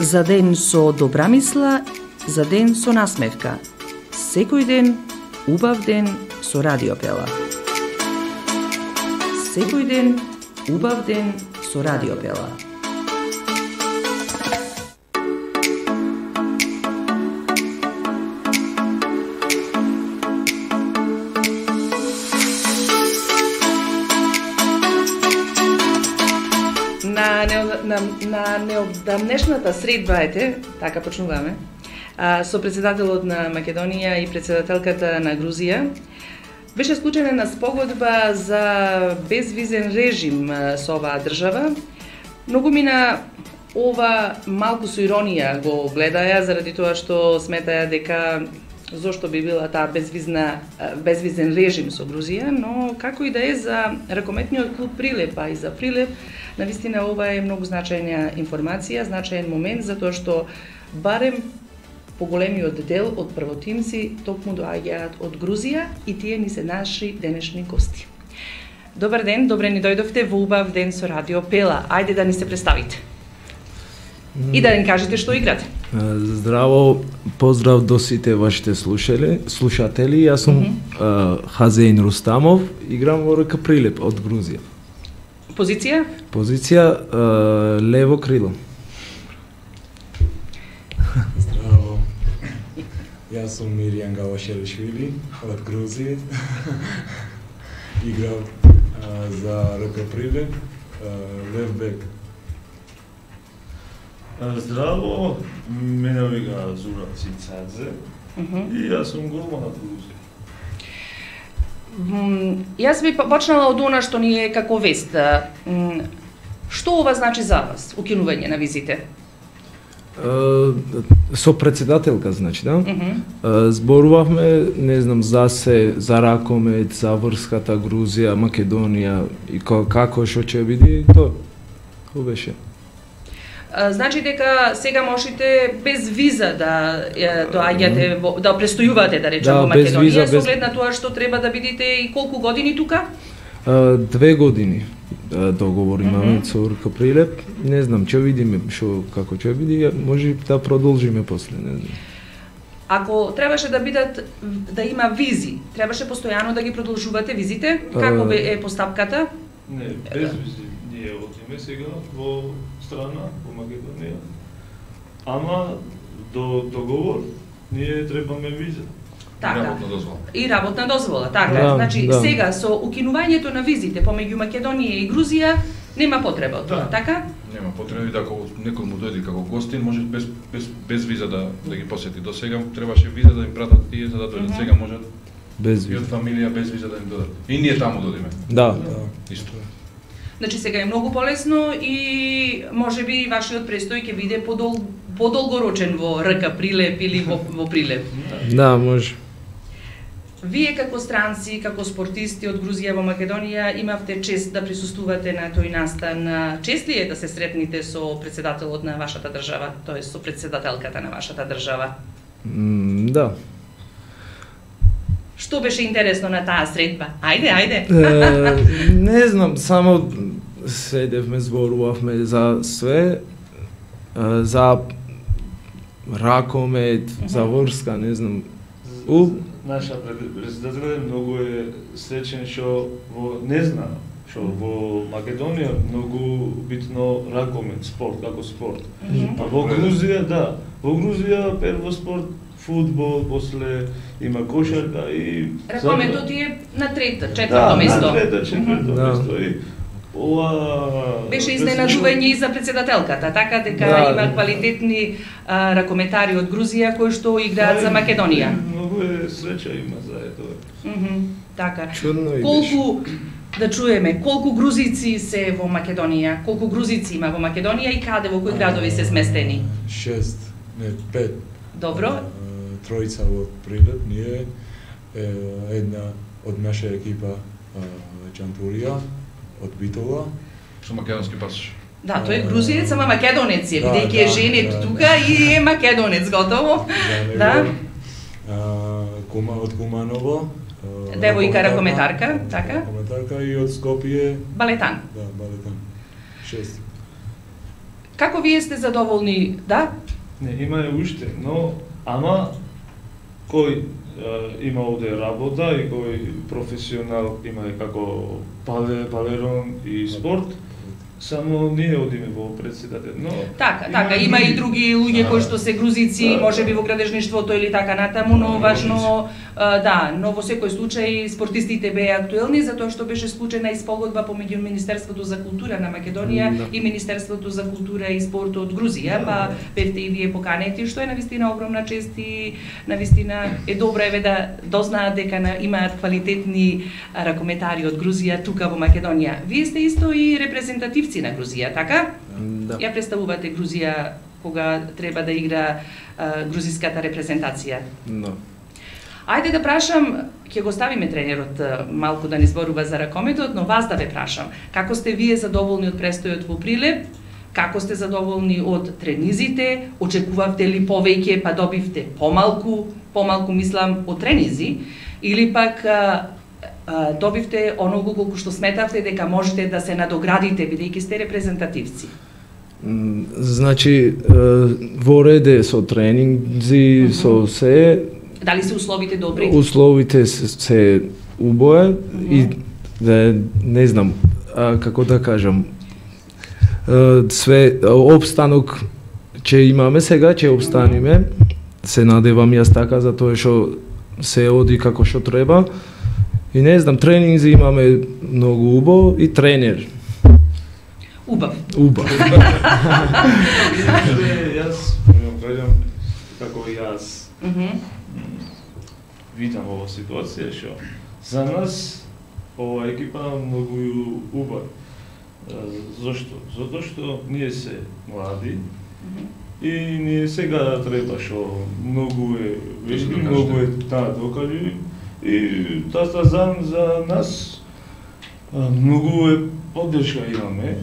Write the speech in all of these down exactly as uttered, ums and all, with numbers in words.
За ден со добра мисла, за ден со насмевка. Секој ден, убав ден со Радио Пела. Секој ден, убав ден со Радио Пела. На, на, на неодамнешната средба, ете, така почнуваме, а, со председателот на Македонија и председателката на Грузија, беше склучена спогодба за безвизен режим со оваа држава. Многумина ова малку со иронија го гледаја, заради тоа што сметаја дека зошто би била таа безвизна, безвизен режим со Грузија, но како и да е за ракометниот клуб Прилеп, а и за Прилеп, навистина ова е многу значајна информација, значајен момент, затоа што барем поголемиот дел од првотимци токму доаѓаат од Грузија и тие ни се наши денешни гости. Добар ден, добре ни дојдовте во убав ден со Радио Пела. Ајде да ни се представите. И да ни кажете што играте. Здраво, поздрав до сите вашите слушатели. Слушатели, јас сум mm -hmm. Хазеин Рустамов, играм во РК Прилеп од Грузија. Позиција? Позиција uh, лево крило. Здраво. Јас сум Миријан Галашелишвили од Грузија. Играм uh, за РК Прилеп, uh, лев бек. Здраво, мене вика Зура Цицадзе mm -hmm. и јас сум голман од Грузија. Јас би почнала од она што ни е како вест. Што ова значи за вас, укинување на визите? Uh, со председателка, значи, да? Mm -hmm. uh, зборувавме, не знам, за се, за ракомет, за врската Грузија, Македонија и како што ќе биде, тоа тоа беше. Значи дека сега можете без виза да доаѓате, да престојувате, да речем, да, во Македонија, со без... оглед на тоа што треба да бидете и колку години тука? Uh, две години uh, договор имаме mm -hmm. со РК Прилеп. Не знам, ќе видиме што како ќе биде, може да продолжиме после, не знам. Ако требаше да бидат да има визи, требаше постојано да ги продолжувате визите? Како uh... е постапката? Не, без визи. Ние одиме сега во страна, во Македонија. Ама до договор ние требаме виза. Така. И работна дозвола. И работна дозвола, така. Да, значи да. Сега со укинувањето на визите помеѓу Македонија и Грузија нема потреба од тоа, да. така? Нема потреба и да ако некој му дојде како гостин, може без без без виза да да ги посети. До сега требаше виза да им пратат тие за да дојдат. Mm -hmm. Сега можат без виза. И од фамилија без виза да им додат. И ние таму додиме. Да. Да. Исто. Значи сега е многу полесно и можеби вашиот престој ќе биде подол подолгорочен во РК Прилеп или во, во Прилеп. Да, може. Вие како странци, како спортисти од Грузија во Македонија имавте чест да присуствувате на тој настан. Чест ли е да се сретнете со председателот на вашата држава, тоест со председателката на вашата држава? Mm, да. Што беше интересно на таа средба? Ајде, ајде. Е, не знам, само седевме, зборувавме за све, за ракомет, mm -hmm. за врска, не знам. У Наша председател многу е среќен што во не зна што во Македонија многу битно ракомет, спорт како спорт. Mm -hmm. А во Грузија, да, во Грузија прво спорт фудбал, после има кошарка и ракометот е на трето, четврто да, место. Да, на трето, четврто да. место и ова беше изненадување и за председателката, така дека да, има квалитетни а, ракометари од Грузија кои што играат да, за Македонија. Многу е среќа има за ето. Мхм, така. Чудно и колку да чуеме, колку грузици се во Македонија? Колку грузици има во Македонија и каде, во кои градови се сместени? Шест, не, пет. Добро. А, тројца од Прилеп, ние е, една од наша екипа Чантурија од Битола. Со македонски пасош. Да, тој е грузиец, ама македонец е, да, бидејќи е да, женет да, тука и е македонец, готово. Да. А, Кума од Куманово. Девојка ракометарка, така? Ракометарка и од Скопје. Балетан. Да, балетан. Шест. Како вие сте задоволни, да? Не, има е уште, но ама кој има овде работа и кој професионал има е како пале, палерон и спорт, само ние одиме во председател, но Така, така, има и други луѓе кои што се грузици, можеби во градежништвото или така натаму, но важно, да, но во секој случај спортистите беа актуелни затоа што беше склучена и спогодба помеѓу Министерството за култура на Македонија и Министерството за култура и спорт од Грузија, па бевте и вие поканети, што е навистина огромна чест и навистина е добро еве да дознаат дека имаат квалитетни ракометари од Грузија тука во Македонија. Вие сте исто и репрезентативци на Грузија, така? Да. Ја представувате Грузија кога треба да игра а, грузиската репрезентација. Да. Ајде да прашам, ќе го ставиме тренерот малку да не зборува за ракометот, но вас да ве прашам, како сте вие задоволни од престојот во Прилеп? Како сте задоволни од тренизите? Очекувавте ли повеќе, па добивте помалку, помалку мислам од тренизи, или пак а, а, добивте оногу колку што сметавте дека можете да се надоградите бидејќи сте репрезентативци? Значи, во реде со тренинзи, mm-hmm. со се. Дали се условите добри? Условите се, се убое mm-hmm. и да, не знам, а, како да кажам, а, све обстанок че имаме сега, че обстаниме, се надевам јас така, затоа што се оди како што треба. И не знам, тренинзи имаме многу убаво и тренер. Убав. Убав. Јас кажам како јас видам ова ситуација што за нас ова екипа многу убава. Зошто? Затоа што ние се млади и ние сега треба што многу е вешни, многу е таа докажи и таа за за нас многу е поддршка имаме.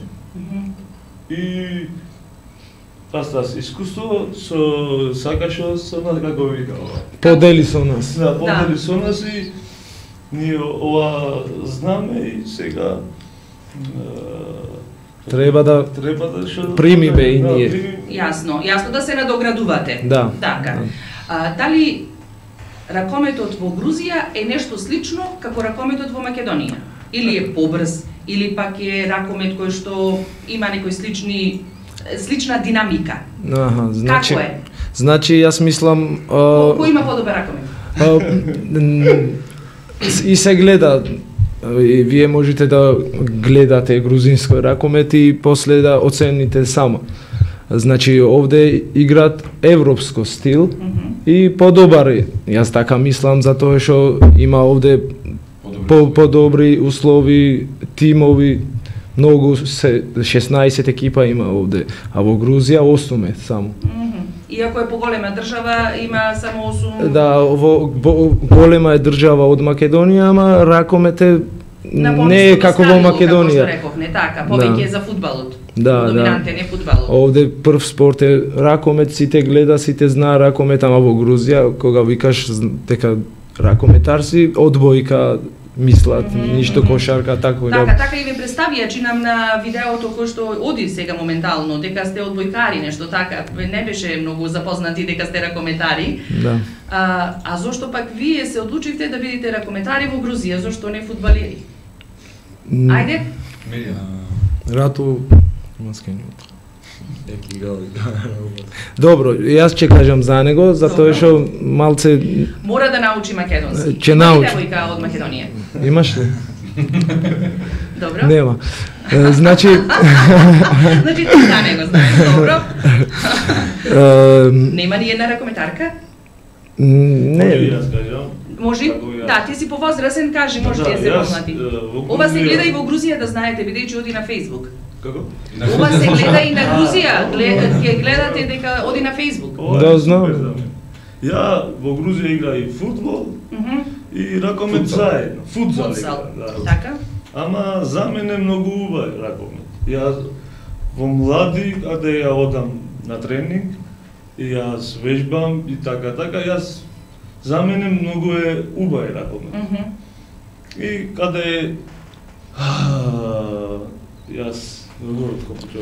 И тас искуство со сакашо со нас како вика ова. Подели со нас. Да, подели да. со нас и ние ова знаме и сега треба да треба да шо примиме и да, ние. Примим... Јасно, јасно да се надоградувате. Да. Така. Да. А, дали ракометот во Грузија е нешто слично како ракометот во Македонија? Или е побрз, или пак е ракомет кој што има некои слични слична динамика. Аха, значи, како е? Значи јас мислам а, кој има подобар ракомет? А, и се гледа и вие можете да гледате грузинско ракомет и после да оцените само. Значи овде играат европско стил mm-hmm. и подобар е. Јас така мислам затоа што има овде по подобри услови, тимови, многу се шеснаесет екипа има овде, а во Грузија осум е само. Mm-hmm. Иако е поголема држава, има само осум. Да, во, во голема е држава од Македонија, ама ракомет е не е како во Македонија. Како што реков, не така, повеќе е за фудбалот. Да, доминантен да. е фудбалот. Овде прв спорт е ракомет, сите гледа, сите знаа ракомет, ама во Грузија кога викаш дека ракометар си, одбојка мислат, mm -hmm. ништо кошарка, тако така, да. Така и ми представија, чинам на видеото кој што оди сега моментално, дека сте одбојкари, нешто така, не беше многу запознати дека сте ракометари. Да. А, а зошто пак вие се одлучивте да бидете ракометари во Грузија, зошто не фудбалери? Mm. Ајде? Рато Маскениот. Еки гал. Добро, јас ќе кажам за него, затоа што малце мора да научи македонски. Ќе научи. Девојка од Македонија. Имаш ли? Добро. Нема. Значи Значи ти да не го знаеш, добро. Нема ни една ракометарка? Не. Може? Да, ти си повозрасен, кажи, може да, се познати. Ова се гледа и во Грузија, да знаете, бидејќи оди на Facebook. Како? Ова се гледа и на Грузија, ќе гледате дека оди на Facebook. Да, знам. Ја во Грузија игра и фудбал, mm -hmm. и ракомет заедно. Фудзал. Да. Така? Ама за мене многу убав ракомет. Ја во млади, каде ја одам на тренинг, и јас вежбам и така, така, јас за мене многу е убав ракомет. Mm -hmm. И каде јас говорат како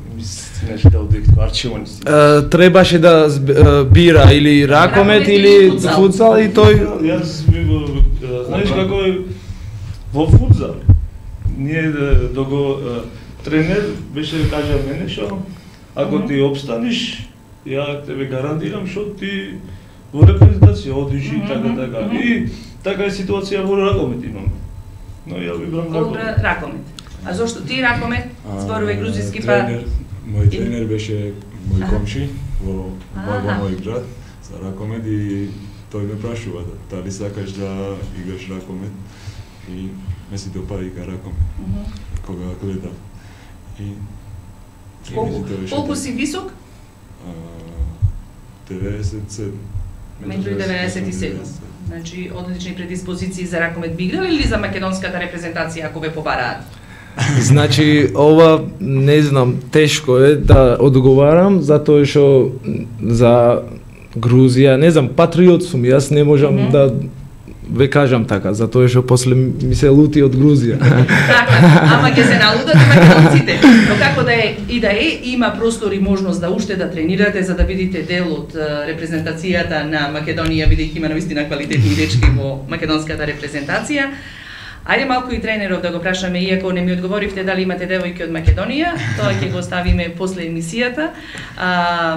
Мислиш да одих арчивони си. Е, Требаше да зб- е, бира или ракомет Ракомет или или футзал. футзал и тој Јас ми го, е, знаеш како е во фудзал. Ние да да го е, тренер беше да кажа мене што ако ти обстаниш, ја тебе гарантирам што ти во репрезентација одиш и така така. И така е ситуација во ракомет имаме. Но ја вибрам Добра ракомет. ракомет. А зошто ти ракомет? А, Зборове грузински па тренер, Мој тренер беше мој Аха. комши во во Аха. мој град за ракомет и тој ме прашува да- дали сакаш да играш ракомет и ме си допаѓа ракомет Мгм. кога гледам. И и Колку, мислите беше колку така. си висок? А, деветдесет и седум. Метро и деветдесет и седум. Значи, одлични предиспозиции за ракомет би играли или за македонската репрезентација ако ве побараат? Значи, ова не знам, тешко е да одговарам затоа што за Грузија, не знам, патриот сум, јас не можам Мгм. да ве кажам така, затоа што после ми се лути од Грузија. Така, ама ќе се налудат и македонците. Но како да е и да е, има простор и можност да уште да тренирате за да видите дел од е, репрезентацијата на Македонија, бидејќи има навистина квалитетни дечки во македонската репрезентација. Ајде малку и тренеров да го прашаме, иако не ми одговоривте дали имате девојки од Македонија, тоа ќе го оставиме после емисијата. А,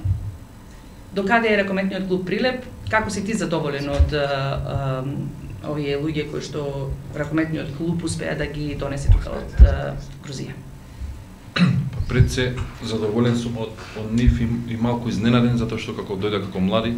до каде е ракометниот клуб Прилеп? Како си ти задоволен од а, а, овие луѓе кои што ракометниот клуб успеа да ги донесе тука од а, Грузија? Па пред се задоволен сум од, од нив и, и малку изненаден затоа што како дојде како млади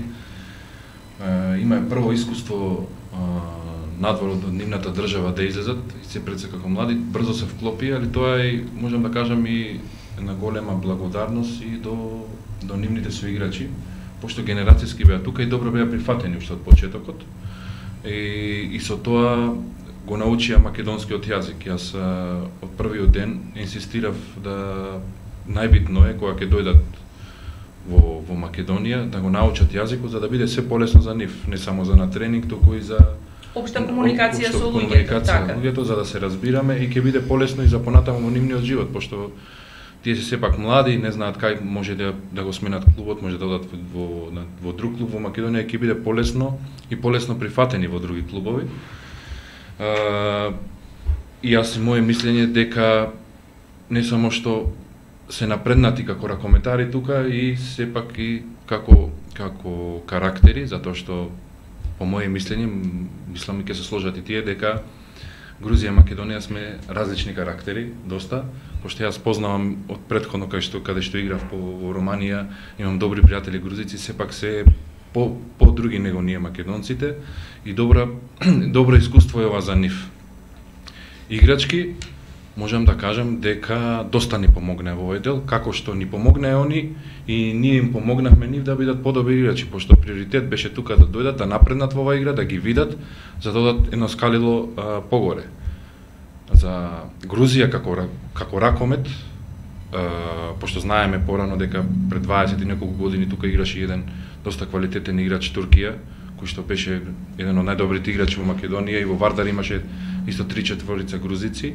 е, има прво искуство е, надвор од нивната држава да излезат и се пред се како млади брзо се вклопи, али тоа е можам да кажам и една голема благодарност и до до нивните соиграчи, пошто генерацијски беа тука и добро беа прифатени уште од почетокот. И, и со тоа го научија македонскиот јазик. Јас а, од првиот ден инсистирав да најбитно е кога ќе дојдат во во Македонија да го научат јазикот за да биде се полесно за нив, не само за на тренинг, туку и за Општа комуникација општа со луѓето, комуникација така. луѓето за да се разбираме и ќе биде полесно и за понатаму во нивниот живот, пошто тие се сепак млади, не знаат кај може да да го сменат клубот, може да одат во во, на- во друг клуб во Македонија, ќе биде полесно и полесно прифатени во други клубови. А, и јас и моје мислење дека не само што се напреднати како ракометари тука и сепак и како како карактери, затоа што по моје мислење, м, мислам и ќе се сложат и тие дека Грузија и Македонија сме различни карактери, доста, пошто јас познавам од претходно кај што каде што играв по во Романија, имам добри пријатели грузици, сепак се по по други него ние македонците и добра добро искуство е ова за нив. Играчки можам да кажам дека доста ни помогна во овој дел, како што ни помогна они и ние им помогнавме нив да бидат подобри играчи, пошто приоритет беше тука да дојдат, да напреднат во оваа игра, да ги видат, за да додат едно скалило а, погоре. За Грузија како ра- како ракомет, а, пошто знаеме порано дека пред дваесет и неколку години тука играше еден доста квалитетен играч Туркија, кој што беше еден од најдобрите играчи во Македонија и во Вардар имаше исто три-четворица грузици.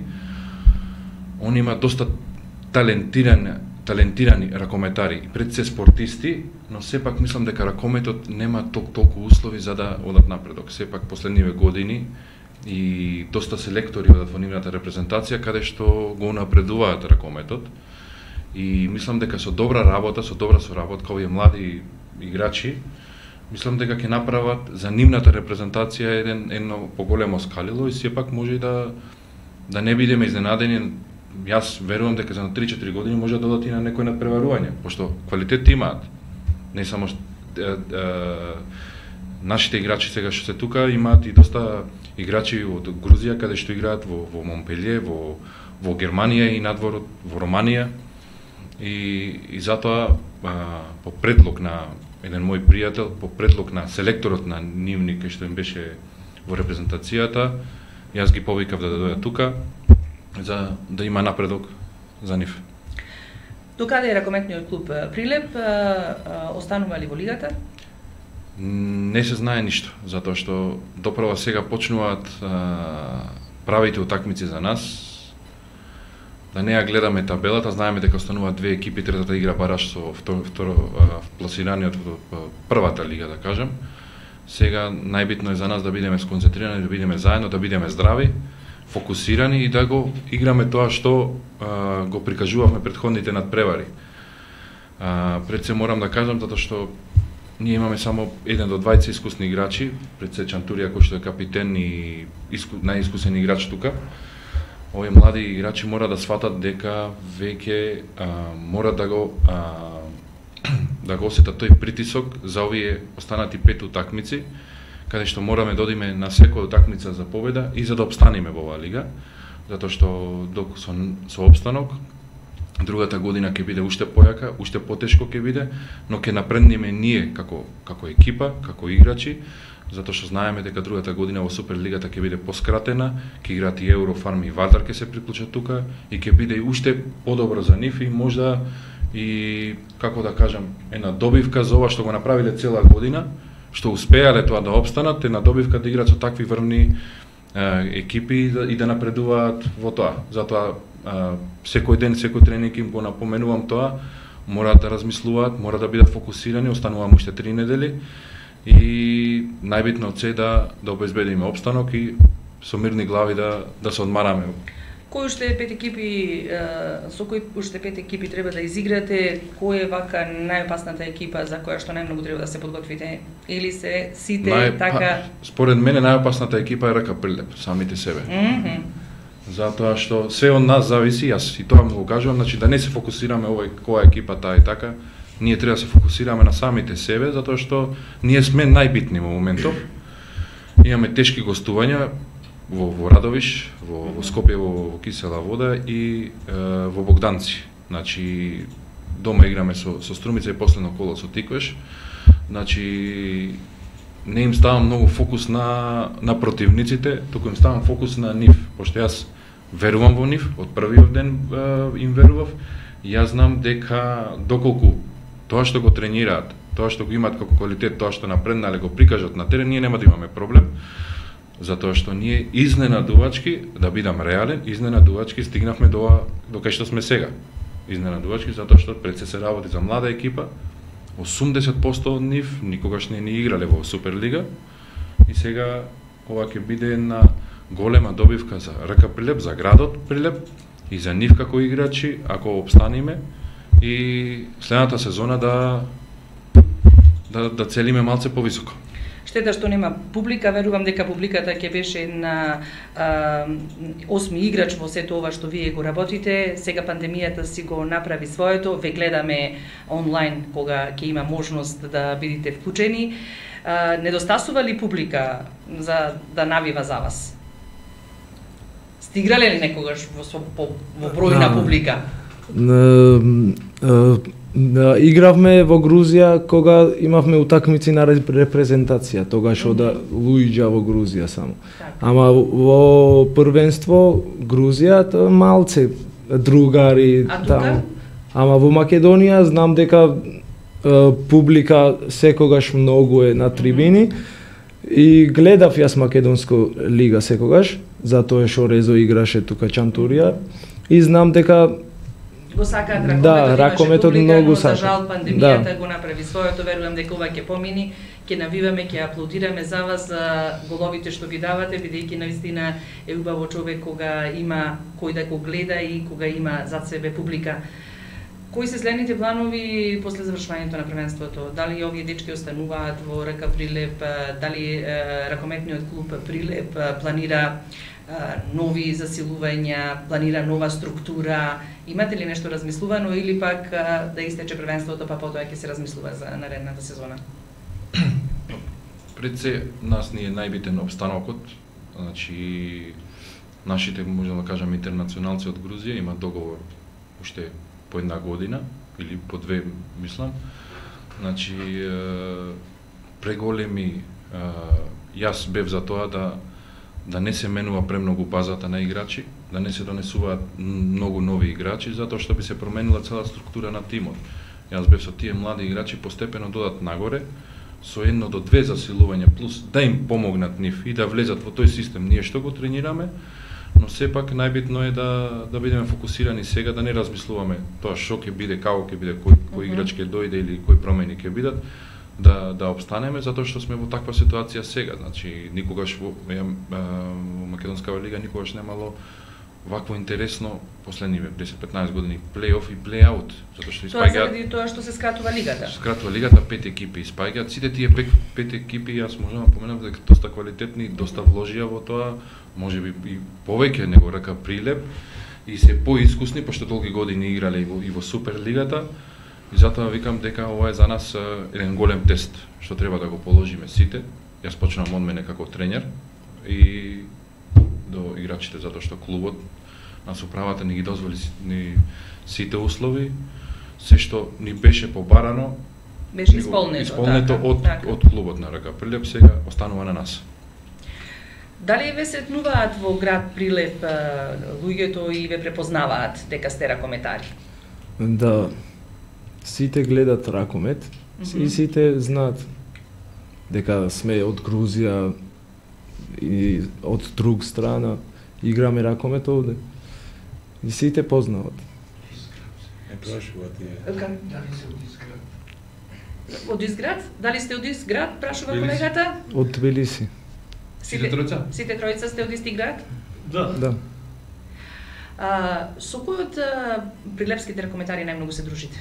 Он има доста талентирани, талентирани ракометари, и пред се спортисти, но сепак мислам дека ракометот нема толку толку услови за да одат напредок. Сепак последниве години и доста селектори одат во нивната репрезентација каде што го напредуваат ракометот. И мислам дека со добра работа, со добра соработка овие млади играчи, мислам дека ќе направат за нивната репрезентација еден едно поголемо скалило и сепак може и да да не бидеме изненадени. Јас верувам дека за на три-четири години може да додат и на некој надпреварување, пошто квалитет имаат. Не само што, е, е, нашите играчи сега што се тука имаат и доста играчи од Грузија каде што играат во во Монпелје, во во Германија и надвор во Романија. И и затоа а, по предлог на еден мој пријател, по предлог на селекторот на нивни кај што им беше во репрезентацијата, јас ги повикав да дојдат тука за да има напредок за нив. До каде е ракометниот клуб а, Прилеп? А, а, останува ли во лигата? Не се знае ништо, затоа што доправа сега почнуваат а, правите утакмици за нас. да не ја гледаме табелата, знаеме дека остануваат две екипи, третата игра бараш со второ, второ пласираниот во првата лига, да кажем. Сега најбитно е за нас да бидеме сконцентрирани, да бидеме заедно, да бидеме здрави, фокусирани и да го играме тоа што а, го прикажувавме претходните надпревари. А, пред се морам да кажам, затоа што ние имаме само еден до двајца искусни играчи, пред се Чантурија кој што е капитен и иску, најискусен играч тука. Овие млади играчи мора да сватат дека веќе а, мора да го а, да го осетат тој притисок за овие останати пет утакмици, каде што мораме да одиме на секоја утакмица за победа и за да обстанеме во оваа лига, затоа што док со, со обстанок другата година ќе биде уште појака, уште потешко ќе биде, но ќе напреднеме ние како како екипа, како играчи, затоа што знаеме дека другата година во Суперлигата ќе биде поскратена, ќе играат и Еврофарм и Вардар ќе се приклучат тука и ќе биде уште подобро за нив и можда и како да кажам една добивка за ова што го направиле цела година, што успеале тоа да обстанат, една добивка да играат со такви врвни е, екипи и да, и да напредуваат во тоа. Затоа е, секој ден, секој тренинг им го напоменувам тоа, мораат да размислуваат, мора да бидат фокусирани, останувам уште три недели и најбитно од се да да обезбедиме опстанок и со мирни глави да да се одмараме. Кои уште пет екипи, со кои уште пет екипи треба да изиграте, кој е вака најопасната екипа за која што најмногу треба да се подготвите? Или се сите Нај, така? Па, според мене најопасната екипа е РК Прилеп, самите себе. Mm -hmm. Затоа што се од нас зависи, јас и тоа му го кажувам, значи да не се фокусираме овој која екипа таа и така, ние треба да се фокусираме на самите себе, затоа што ние сме најбитни во моментов. Имаме тешки гостувања, во, во Радовиш, во, во Скопје, во, во Кисела вода и е, во Богданци. Значи дома играме со со Струмица и последно коло со Тиквеш. Значи не им ставам многу фокус на на противниците, туку им ставам фокус на нив, пошто јас верувам во нив, од првиот ден е, им верував. Јас знам дека доколку тоа што го тренираат, тоа што го имаат како квалитет, тоа што напреднале го прикажат на терен, ние нема да имаме проблем. Затоа што ние изненадувачки, да бидам реален, изненадувачки стигнавме до до кај што сме сега. Изненадувачки затоа што пред се се работи за млада екипа, осумдесет проценти од нив никогаш не ни играле во Суперлига и сега ова ќе биде една голема добивка за РК Прилеп, за градот Прилеп и за нив како играчи, ако обстанеме и следната сезона да да да целиме малце повисоко. Штета што нема публика, верувам дека публиката ќе беше на а, осми играч во сето ова што вие го работите. Сега пандемијата си го направи своето, ве гледаме онлайн кога ќе има можност да бидите вклучени. А, недостасува ли публика за да навива за вас? Стиграле ли некогаш во, во, во број на публика? Да, игравме во Грузија кога имавме утакмици на репрезентација, тогаш ода луѓе во Грузија само. Так. Ама во првенство Грузија тоа малце другари таму. Ама во Македонија знам дека е, публика секогаш многу е на трибини. И гледав јас македонско лига секогаш, затоа што Резо играше тука Чантурија и знам дека го сакаат ракометот, да, ракометот многу сака. За жал пандемијата да. го направи своето, верувам дека ова ќе помини, ќе навиваме, ќе аплодираме за вас за головите што ги давате, бидејќи навистина е убаво човек кога има кој да го гледа и кога има зад себе публика. Кои се следните планови после завршувањето на првенството? Дали овие дечки остануваат во РК Прилеп, дали е, ракометниот клуб Прилеп планира нови засилувања, планира нова структура? Имате ли нешто размислувано или пак да истече првенството па потоа ќе се размислува за наредната сезона? Пред се нас ни е најбитен обстанокот, значи нашите, можам да кажам, интернационалци од Грузија имаат договор уште по една година или по две, мислам. Значи преголеми, јас бев за тоа да да не се менува премногу базата на играчи, да не се донесуваат многу нови играчи, затоа што би се променила цела структура на тимот. Јас бев со тие млади играчи постепено додат нагоре, со едно до две засилувања плюс да им помогнат нив и да влезат во тој систем ние што го тренираме, но сепак најбитно е да да бидеме фокусирани сега, да не размислуваме тоа што ќе биде, како ќе биде, кој кој играч ќе дојде или кои промени ќе бидат, да да опстанеме затоа што сме во таква ситуација сега. Значи никогаш во, ја, во македонскава лига никогаш немало вакво интересно последниве десет-петнаесет години плей-оф и плей-аут, затоа што Тоа испаѓаат заради тоа што се скратува лигата. скратува лигата, пет екипи испаѓаат, сите тие пет, пет екипи јас можам да поменам дека доста квалитетни, доста вложија во тоа, можеби и повеќе него рака Прилеп и се поискусни пошто долги години играле и во, и во Суперлигата. И затоа викам дека ова е за нас еден голем тест што треба да го положиме сите. Јас почнам од мене како тренер и до играчите затоа што клубот нас управата ни ги дозволи ни сите услови, се што ни беше побарано Беше исполнето. исполнето така, од така. од клубот на Рака Прилеп, сега останува на нас. Дали ве сретнуваат во град Прилеп а, луѓето и ве препознаваат дека сте ракометари? Да, сите гледат ракомет и сите знаат дека сме од Грузија и од друг страна играме ракомет овде. И сите познават. Не прашува тие. Дали се од Изград? Од Изград? Дали сте од Изград, прашува Тбилиси. колегата? Од Тбилиси. Сите тројца? Сите тројца сте од исти град? Да. Да. А, со кој од а, прилепските ракометари најмногу се дружите?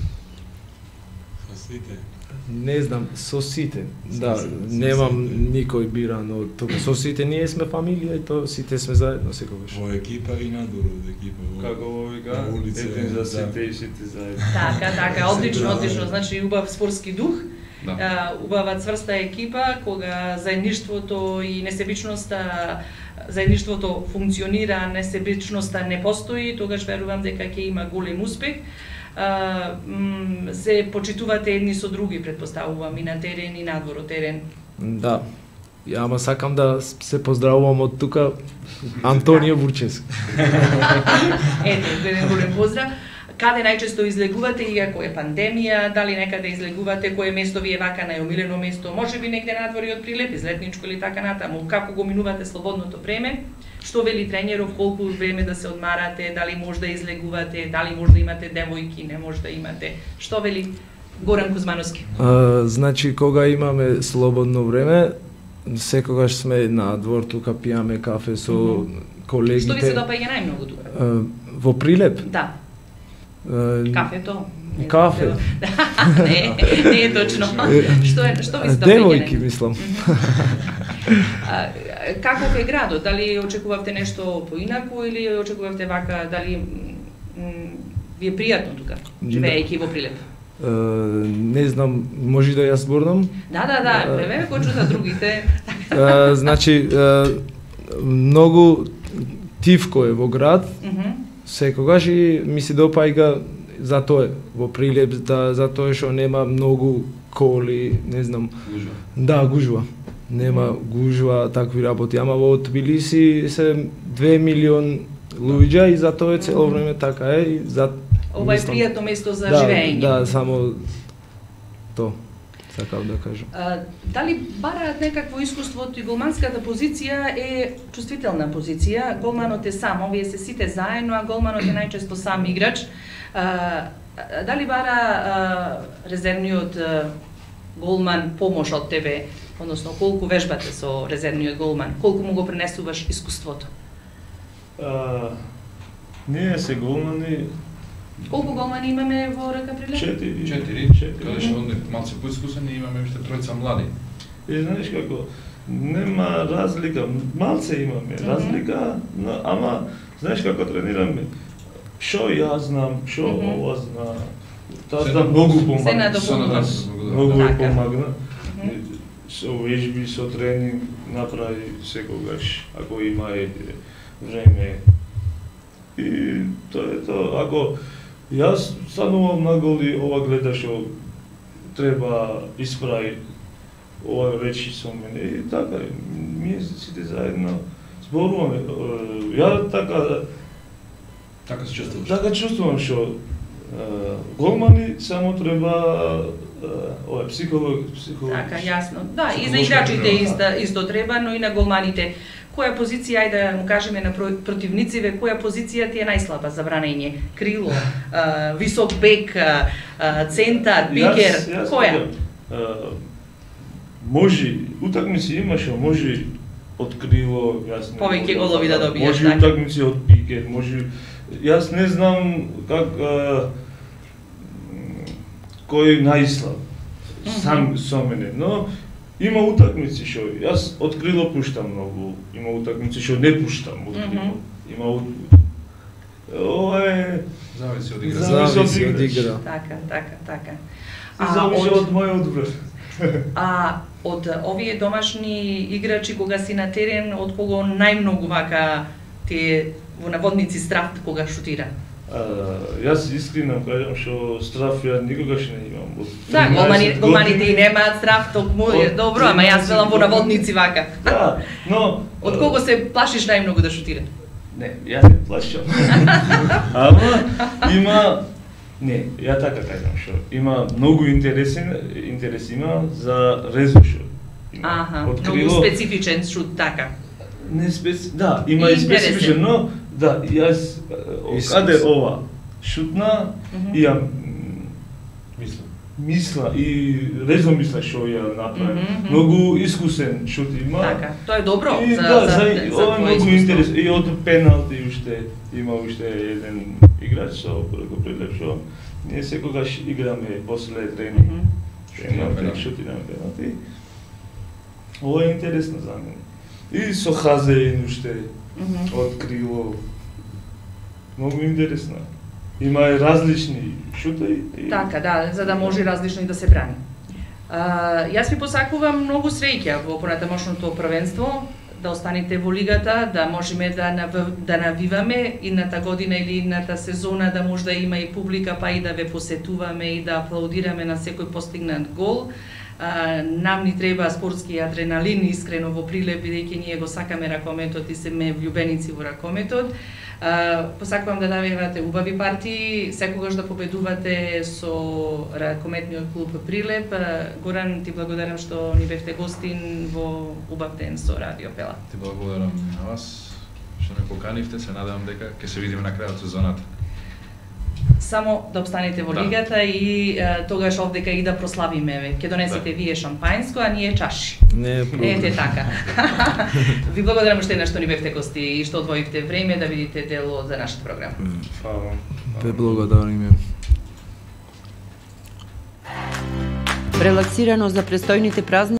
Со сите. Не знам, со сите. Да, Со- со немам сите. никој биран од тука. Со сите ние сме фамилија и то сите сме заедно секогаш. Во екипа и надвор од екипа. Во- Како во вика, на улица, еден за да. сите и сите заедно. Така, така, одлично, Да. одлично. Значи убав спортски дух, Да. а, убава цврста екипа, кога заедништвото и несебичноста, заедништвото функционира, несебичноста не постои, тогаш верувам дека ќе има голем успех. А, м, се почитувате едни со други, предпоставувам, и на терен и надвор од терен. Да. Ја ама сакам да се поздравувам од тука Антонио Вурчевски. Ете, еден голем поздрав. Каде најчесто излегувате, иако е пандемија, дали некаде излегувате, кое место ви е вака најомилено место, може би негде надвори од Прилеп, излетничко или така натаму, како го минувате слободното време, што вели тренеров, колку време да се одмарате, дали може да излегувате, дали може да имате девојки, не може да имате, што вели Горан Кузмановски? А, значи, кога имаме слободно време, секогаш сме на двор, тука пијаме кафе со колегите. Што ви се допаѓа најмногу тука? А, во Прилеп? Да, А, кафето. Не, Кафе. не, не е точно. Што е, што ви се допаѓа? Девојки, мислам. А, како е градот? Дали очекувавте нешто поинаку или очекувавте вака, дали м, ви е пријатно тука, живеејќи во Прилеп? А, не знам, може да ја зборнам? Да, да, да, време го чута другите. А, значи, а, многу тивко е во град, Мгм. секогаш и ми се допаѓа затоа е во Прилеп, да, затоа што нема многу коли, не знам. Гужва. Да, гужва. Нема гужва, такви работи. Ама во Тбилиси се две милион луѓе и затоа е цело време така е и за Ова е мислам- пријатно место за да, живење. Да, само то сакав да кажам. А, дали бараат некакво искуство од и голманската позиција е чувствителна позиција, голманот е сам, овие се сите заедно, а голманот е најчесто сам играч. А, а, дали бара а, резервниот а, голман помош од тебе, односно колку вежбате со резервниот голман, колку му го пренесуваш искуството? А, ние се голмани Колку голмани имаме во Рака Прилеп? четири. Четири, каде што он е малце поискусен и имаме уште тројца млади. И знаеш како, нема разлика, малце имаме Мгм. разлика, но, ама знаеш како тренираме, што јас знам, што Мгм. ова зна, таа Се да на- многу Се помага. надополнуваш. Се надополнуваш. Многу ми Така. помагна. Мгм. Со вежби, со тренинг направи секогаш, ако има е, време. И тоа е тоа. Ако јас станувам на гол и ова гледа што треба исправи, ова речи со мене и така, ние сите заедно зборуваме. Е, Ја така Така се чувствуваш. така чувствувам што е, голмани само треба е, ова психолог, психолог. Така, јасно. Да, и за Психолошка играчите природа. исто, исто треба, но и на голманите која позиција, ајде да му кажеме на противнициве, која позиција ти е најслаба за бранење? Крило, а, висок бек, а, центар, пикер, Јас- јас која? кажам, а, може, утакмици имаше, може од крило, јас не Повеќе можам голови да добиеш, Може така? утакмици од пикер, може, јас не знам как а, кој најслаб сам со мене, но има утакмици што јас од крило пуштам многу, има утакмици што не пуштам од крило. Има ут... Ова е Зависи од игра. Зависи од Зависи од играч. игра. Така, така, така. и зависи од мојот одбор. А од овие домашни играчи кога си на терен, од кого најмногу вака ти во наводници страв кога шутира? А, јас искрено кажам што страф ја никогаш не имам. Од Да, голмани, тринаесет голманите години- и немаат страв, токму е Од добро, ама јас велам во тринаесет наводници вака. Да, но Од кого се плашиш најмногу да шутира? Не, јас не плашам. Ама има не, ја така кажам што има многу интересен интерес има за резошо. Има Аха, од многу крило- специфичен шут, така. Не специ... Да, има и Интересен. специфичен, но да, јас И од каде смисла. ова шутна Мгм. и ја Мислам. мисла и резо мисла што ја направи. Мгм, мгм. Многу искусен шут има. Така, тоа е добро И за да, за, за, за ова е твое многу искуство. интерес. И од пеналти уште има уште еден играч со преко прилеп што ние секогаш играме после тренинг. Мгм. Пеналти, пеналти. шутираме пеналти. Ова е интересно за мене. И со Хазеин уште Мгм. од крило. Многу интересно. Има и различни шутаи. и- Така, да, за да може различно и да се брани. А, јас ви посакувам многу среќа во понатамошното првенство, да останете во лигата, да можеме да нав... да навиваме идната година или идната сезона, да може да има и публика, па и да ве посетуваме и да аплаудираме на секој постигнат гол. А, нам ни треба спортски адреналин, искрено во Прилеп, бидејќи ние го сакаме ракометот и сме влюбеници во ракометот. А, посакувам да навивате убави партии, секогаш да победувате со ракометниот клуб Прилеп. А, Горан, ти благодарам што ни бевте гостин во убав ден со Радио Пела. Ти благодарам на вас што ме поканивте, се надевам дека ќе се видиме на крајот сезоната. Само да обстанете во Да. лигата и а, тогаш овдека и да прославиме ве. Ќе донесете Да. вие шампањско, а ние чаши. Не е проблем. Ете така. Ви благодарам уште еднаш што ни бевте гости и што одвоивте време да видите дел од нашата програма. Фала. Ве благодариме. Релаксирано за престојните празници